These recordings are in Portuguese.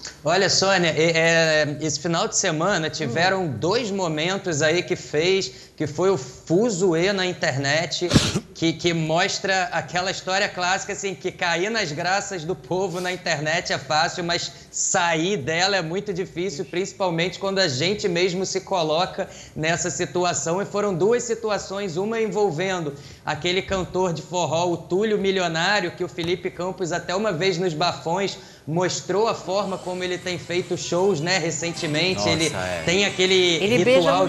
Olha, Sônia, esse final de semana tiveram dois momentos aí que foi o fuzuê na internet, que mostra aquela história clássica, assim, que cair nas graças do povo na internet é fácil, mas sair dela é muito difícil, principalmente quando a gente mesmo se coloca nessa situação. E foram duas situações, uma envolvendo aquele cantor de forró, o Túlio Milionário, que o Felipe Campos até uma vez nos Bafões mostrou a forma como ele tem feito shows, né, recentemente. Nossa, ele tem aquele ritual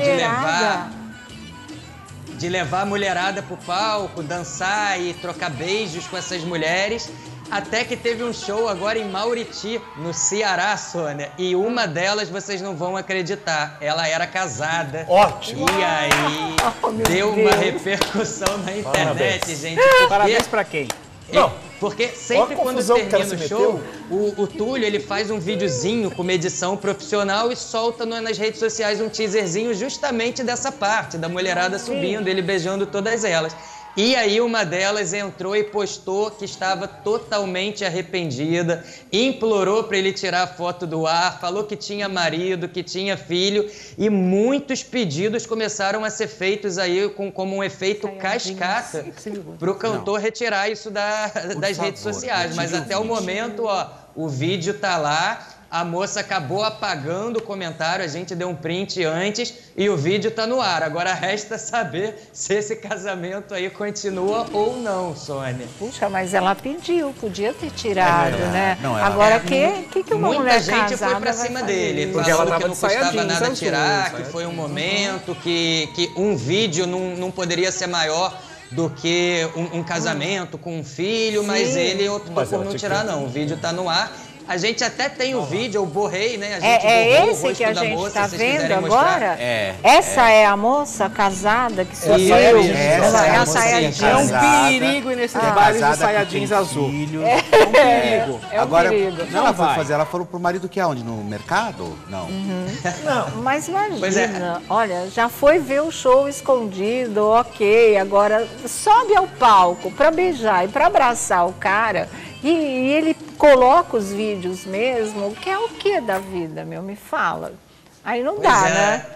de levar a mulherada pro palco, dançar e trocar beijos com essas mulheres. Até que teve um show agora em Mauriti, no Ceará, Sônia. E uma delas, vocês não vão acreditar, ela era casada. Ótimo! E aí, deu uma repercussão na internet, Parabéns. gente. Porque... Parabéns pra quem? Porque sempre quando termina o show, o Túlio ele faz um videozinho com uma edição profissional e solta nas redes sociais um teaserzinho justamente dessa parte, da mulherada subindo, ele beijando todas elas. E aí uma delas entrou e postou que estava totalmente arrependida, implorou para ele tirar a foto do ar, falou que tinha marido, que tinha filho, e muitos pedidos começaram a ser feitos aí como um efeito cascata para o cantor retirar isso das redes sociais. Mas até o momento, ó, o vídeo tá lá. A moça acabou apagando o comentário, a gente deu um print antes e o vídeo tá no ar. Agora resta saber se esse casamento aí continua ou não, Sônia. Puxa, mas ela pediu, podia ter tirado, né? Não, agora, que uma mulher casada muita gente foi pra cima dele, falando que não custava nada tirar, que foi um momento, que um vídeo não poderia ser maior do que um casamento com um filho, mas ele optou por não tirar, não. O vídeo tá no ar. A gente até tem o vídeo, eu borrei, né? A gente borrou esse o rosto que a da gente moça, está se vendo mostrar. agora? Essa é a moça casada que subiu. Essa é a saiadinha. É um perigo nesses bailes de saiadinhos azul. É um perigo. Agora, perigo. ela foi fazer, ela falou pro marido que é onde? No mercado? Não. Não, mas imagina, olha, já foi ver o show escondido, ok, agora sobe ao palco para beijar e para abraçar o cara e ele coloca os vídeos mesmo, que é o que da vida, meu? Me fala. Aí não dá, né?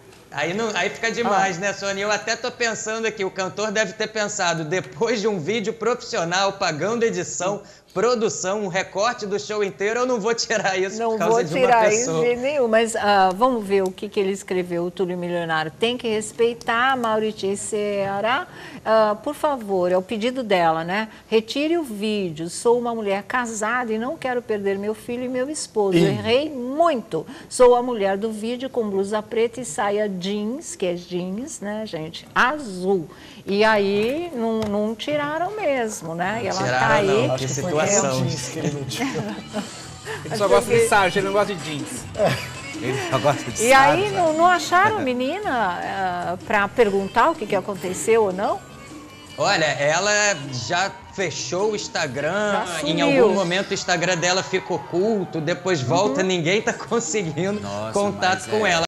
Aí fica demais, né, Sônia? Eu até tô pensando aqui, o cantor deve ter pensado, depois de um vídeo profissional, pagando edição, produção, um recorte do show inteiro, eu não vou tirar isso por causa de uma pessoa. Não vou tirar isso de nenhum, mas vamos ver o que ele escreveu, o Túlio Milionário. Tem que respeitar a Mauriti Ceará. Por favor, é o pedido dela, né? Retire o vídeo, sou uma mulher casada e não quero perder meu filho e meu esposo. Errei muito. Sou a mulher do vídeo com blusa preta e saia jeans, que é jeans, né, gente? Azul. E aí, não tiraram mesmo, né? E ela tá aí. Não, que situação. Ele só gosta de sarja, ele não gosta de jeans. Ele só gosta de E aí, não acharam menina para perguntar o que aconteceu ou não? Olha, ela já fechou o Instagram, em algum momento o Instagram dela ficou oculto, depois volta, ninguém tá conseguindo contato com ela.